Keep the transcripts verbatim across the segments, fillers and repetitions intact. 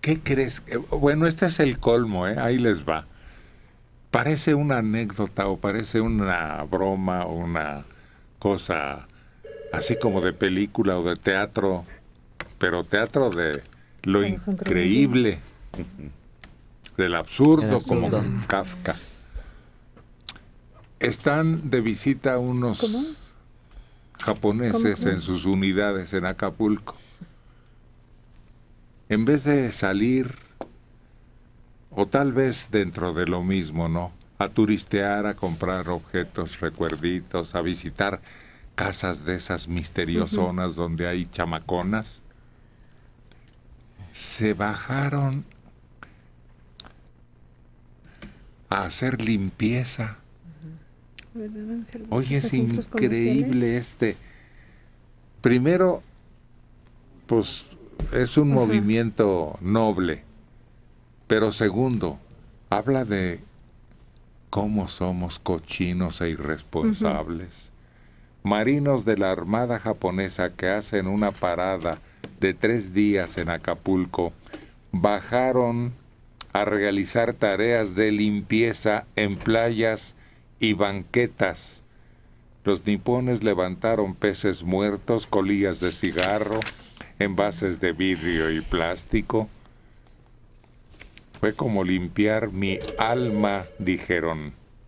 ¿Qué crees? Bueno, este es el colmo, ¿eh? Ahí les va. Parece una anécdota o parece una broma o una cosa así como de película o de teatro, pero teatro de lo increíble, del absurdo, como Kafka. Están de visita unos ¿Cómo? japoneses ¿Cómo? en sus unidades en Acapulco. En vez de salir, o tal vez dentro de lo mismo, ¿no? A turistear, a comprar objetos, recuerditos, a visitar casas de esas misteriosonas uh-huh. donde hay chamaconas, se bajaron a hacer limpieza. Uh-huh. Oye, es increíble este. Primero, pues es un uh-huh. movimiento noble, pero segundo, habla de cómo somos cochinos e irresponsables. Uh-huh. Marinos de la Armada japonesa que hacen una parada de tres días en Acapulco bajaron a realizar tareas de limpieza en playas y banquetas. Los nipones levantaron peces muertos, colillas de cigarro, envases de vidrio y plástico. Fue como limpiar mi alma, dijeron.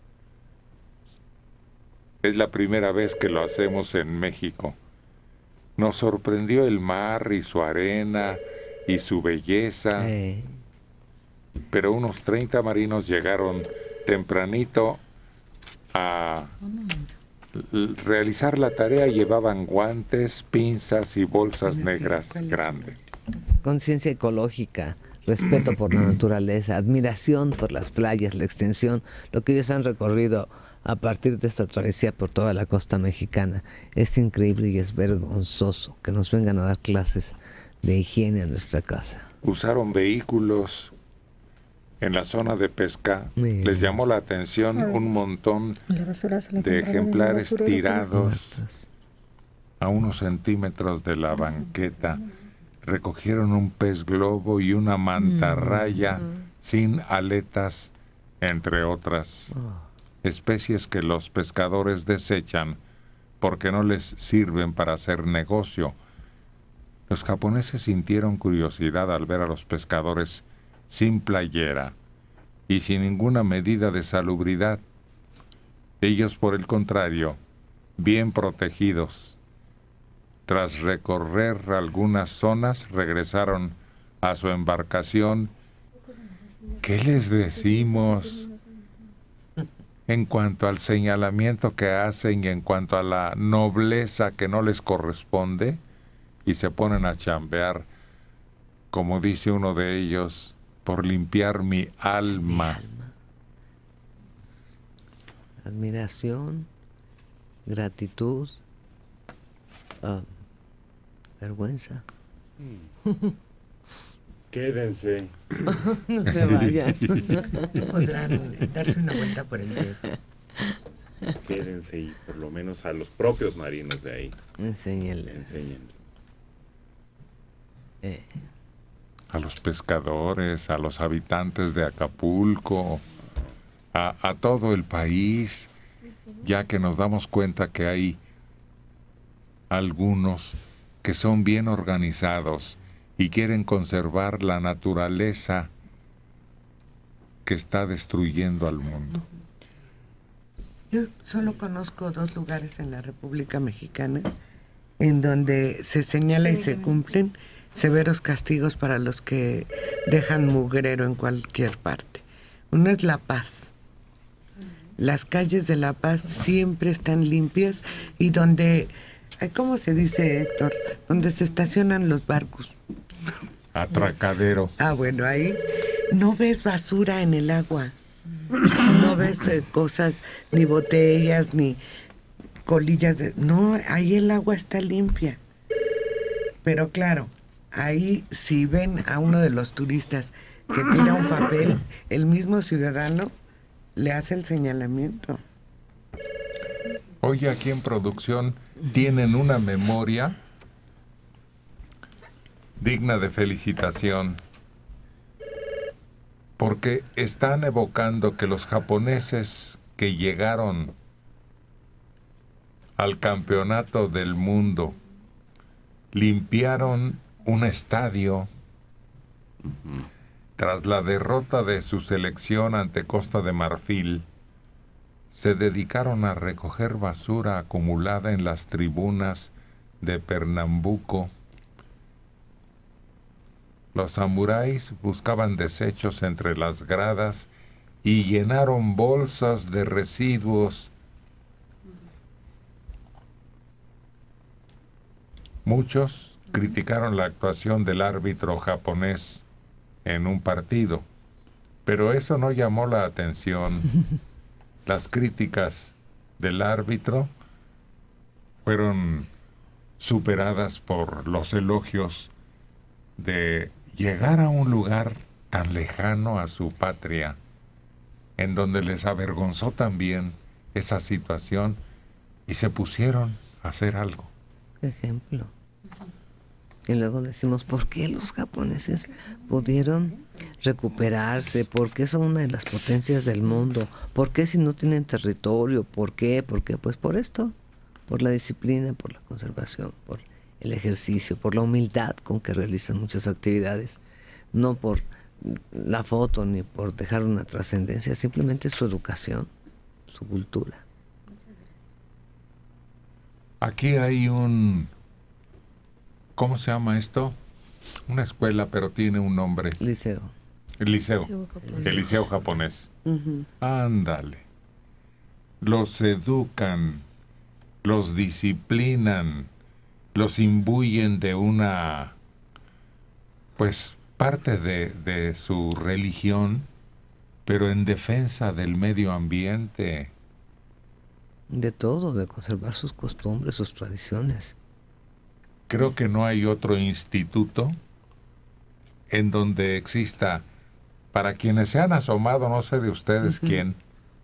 Es la primera vez que lo hacemos en México. Nos sorprendió el mar y su arena y su belleza. Hey. Pero unos treinta marinos llegaron tempranito a realizar la tarea. Llevaban guantes, pinzas y bolsas negras grandes. Conciencia ecológica, respeto por la naturaleza, admiración por las playas, la extensión, lo que ellos han recorrido a partir de esta travesía por toda la costa mexicana. Es increíble y es vergonzoso que nos vengan a dar clases de higiene a nuestra casa. Usaron vehículos en la zona de pesca. Sí. Les llamó la atención un montón de ejemplares tirados a unos centímetros de la banqueta. Recogieron un pez globo y una mantarraya mm. sin aletas, entre otras especies que los pescadores desechan porque no les sirven para hacer negocio. Los japoneses sintieron curiosidad al ver a los pescadores sin playera y sin ninguna medida de salubridad. Ellos, por el contrario, bien protegidos. Tras recorrer algunas zonas, regresaron a su embarcación. ¿Qué les decimos en cuanto al señalamiento que hacen y en cuanto a la nobleza que no les corresponde? Y se ponen a chambear, como dice uno de ellos, por limpiar mi alma. Mi alma. Admiración, gratitud, uh, vergüenza. Quédense. No se vayan. Podrán darse una vuelta por el dedo. Quédense y por lo menos a los propios marinos de ahí. Enséñenles. Enséñenles. Eh. A los pescadores, a los habitantes de Acapulco, a, a todo el país, ya que nos damos cuenta que hay algunos que son bien organizados y quieren conservar la naturaleza que está destruyendo al mundo. Yo solo conozco dos lugares en la República Mexicana en donde se señala y se cumplen severos castigos para los que dejan mugrero en cualquier parte. Uno es La Paz. Las calles de La Paz siempre están limpias y donde, ¿cómo se dice, Héctor? Donde se estacionan los barcos. Atracadero. Ah, bueno, ahí no ves basura en el agua. No ves eh, cosas, ni botellas, ni colillas de... No, ahí el agua está limpia. Pero claro, ahí si ven a uno de los turistas que tira un papel, el mismo ciudadano le hace el señalamiento. Oye, aquí en producción tienen una memoria digna de felicitación. porque están evocando que los japoneses que llegaron al campeonato del mundo limpiaron un estadio uh-huh. tras la derrota de su selección ante Costa de Marfil. Se dedicaron a recoger basura acumulada en las tribunas de Pernambuco. Los samuráis buscaban desechos entre las gradas y llenaron bolsas de residuos. Muchos criticaron la actuación del árbitro japonés en un partido, pero eso no llamó la atención. Las críticas del árbitro fueron superadas por los elogios de llegar a un lugar tan lejano a su patria, en donde les avergonzó también esa situación y se pusieron a hacer algo. Ejemplo. Y luego decimos, ¿por qué los japoneses pudieron recuperarse? ¿Por qué son una de las potencias del mundo? ¿Por qué si no tienen territorio? ¿Por qué? ¿Por qué? Pues por esto, por la disciplina, por la conservación, por el ejercicio, por la humildad con que realizan muchas actividades, no por la foto ni por dejar una trascendencia, simplemente su educación, su cultura. Aquí hay un... ¿Cómo se llama esto? Una escuela, pero tiene un nombre. Liceo. El liceo. liceo el liceo japonés. Uh-huh. Ándale. Los educan, los disciplinan, los imbuyen de una, pues, parte de, de su religión, pero en defensa del medio ambiente. De todo, de conservar sus costumbres, sus tradiciones. Creo que no hay otro instituto en donde exista, para quienes se han asomado, no sé de ustedes uh-huh. quién.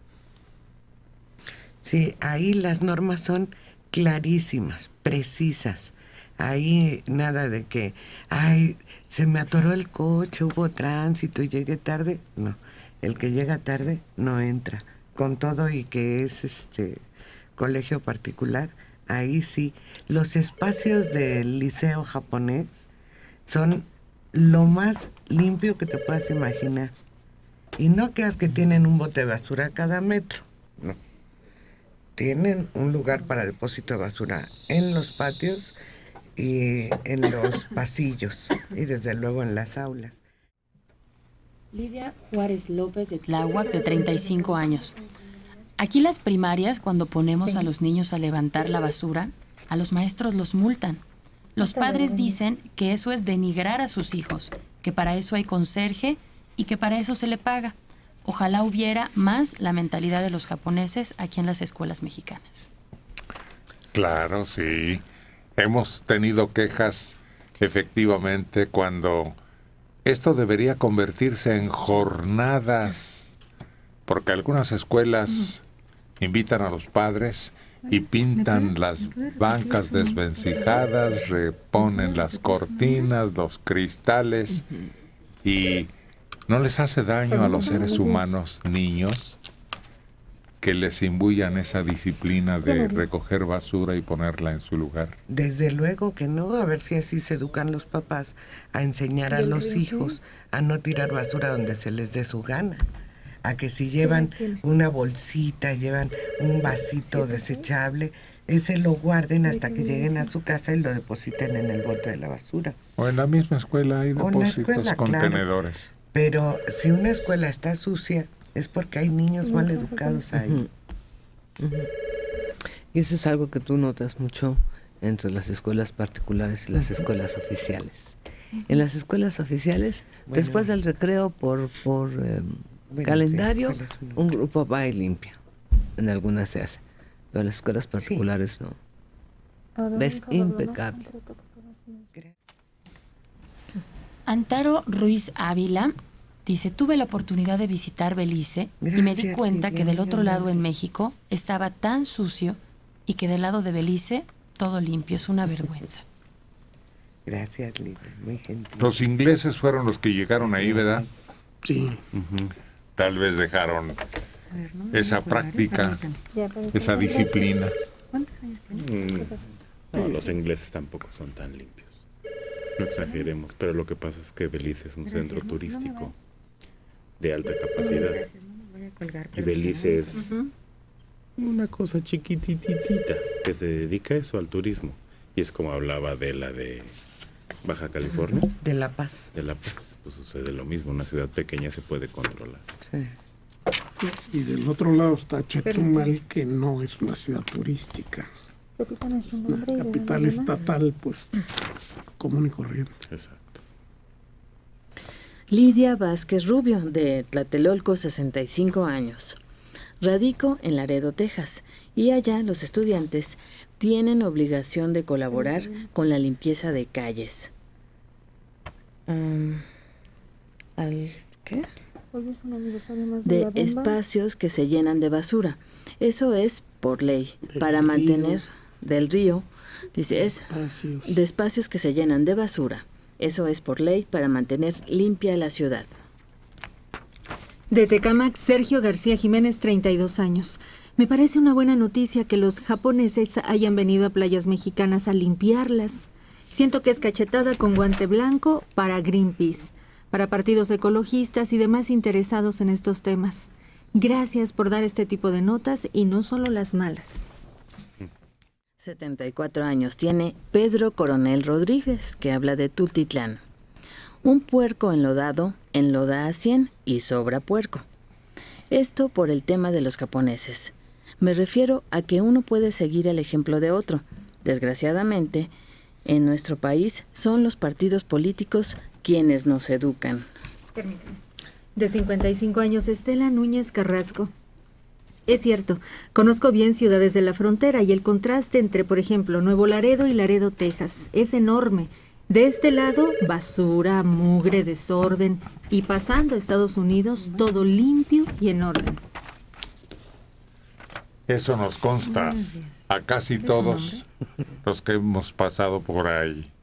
Sí, ahí las normas son clarísimas, precisas. Ahí nada de que, ay, se me atoró el coche, hubo tránsito y llegué tarde. No, el que llega tarde no entra. Con todo y que es este colegio particular, ahí sí, los espacios del liceo japonés son lo más limpio que te puedas imaginar. Y no creas que tienen un bote de basura cada metro, no. Tienen un lugar para depósito de basura en los patios y en los pasillos y desde luego en las aulas. Lidia Juárez López de Tláhuac, de treinta y cinco años. Aquí las primarias, cuando ponemos sí. a los niños a levantar la basura, a los maestros los multan. Los padres dicen que eso es denigrar a sus hijos, que para eso hay conserje y que para eso se le paga. Ojalá hubiera más la mentalidad de los japoneses aquí en las escuelas mexicanas. Claro, sí. Hemos tenido quejas, efectivamente, cuando esto debería convertirse en jornadas, porque algunas escuelas invitan a los padres y pintan las bancas desvencijadas, reponen las cortinas, los cristales, y no les hace daño a los seres humanos, niños, que les imbuyan esa disciplina de recoger basura y ponerla en su lugar. Desde luego que no, a ver si así se educan los papás a enseñar a los hijos a no tirar basura donde se les dé su gana. A que si llevan una bolsita, llevan un vasito desechable, ese lo guarden hasta que lleguen a su casa y lo depositen en el bote de la basura. O en la misma escuela hay depósitos, escuela, contenedores. Claro. Pero si una escuela está sucia, es porque hay niños mal educados ahí. Uh-huh. Uh-huh. Y eso es algo que tú notas mucho entre las escuelas particulares y las escuelas oficiales. En las escuelas oficiales, bueno, después del recreo por... por eh, Bueno, calendario, sí, un grupo va y limpia. En algunas se hace, pero en las escuelas particulares sí. no. Es impecable. Antaro Ruiz Ávila dice, tuve la oportunidad de visitar Belice Gracias, y me di cuenta que del otro lado en México estaba tan sucio y que del lado de Belice todo limpio. Es una vergüenza. Gracias, Lida. Muy gentil. Los ingleses fueron los que llegaron ahí, ¿verdad? Sí. Uh-huh. Tal vez dejaron esa práctica, esa disciplina. ¿Cuántos años tiene? Mm, no, los ingleses tampoco son tan limpios. No exageremos, pero lo que pasa es que Belice es un centro turístico de alta capacidad. Y Belice es una cosa chiquititita que se dedica a eso, al turismo. Y es como hablaba de la de Baja California. De La Paz. De La Paz. Pues sucede lo mismo, una ciudad pequeña se puede controlar. Sí. Y del otro lado está Chetumal, que no es una ciudad turística. Es una capital estatal, pues, común y corriente. Exacto. Lidia Vázquez Rubio, de Tlatelolco, sesenta y cinco años. Radico en Laredo, Texas, y allá los estudiantes tienen obligación de colaborar con la limpieza de calles. Um, ¿Al qué? De espacios que se llenan de basura. Eso es por ley, para mantener del río, dice, es de espacios que se llenan de basura. Eso es por ley para mantener limpia la ciudad. De Tecámac, Sergio García Jiménez, treinta y dos años. Me parece una buena noticia que los japoneses hayan venido a playas mexicanas a limpiarlas. Siento que es cachetada con guante blanco para Greenpeace, para partidos ecologistas y demás interesados en estos temas. Gracias por dar este tipo de notas y no solo las malas. setenta y cuatro años tiene Pedro Coronel Rodríguez, que habla de Tultitlán. Un puerco enlodado enloda a cien y sobra puerco. Esto por el tema de los japoneses. Me refiero a que uno puede seguir el ejemplo de otro. Desgraciadamente, en nuestro país son los partidos políticos quienes nos educan. Permíteme. De cincuenta y cinco años, Estela Núñez Carrasco. Es cierto, conozco bien ciudades de la frontera y el contraste entre, por ejemplo, Nuevo Laredo y Laredo, Texas, es enorme. De este lado, basura, mugre, desorden, y pasando a Estados Unidos, todo limpio y en orden. Eso nos consta a casi todos los que hemos pasado por ahí.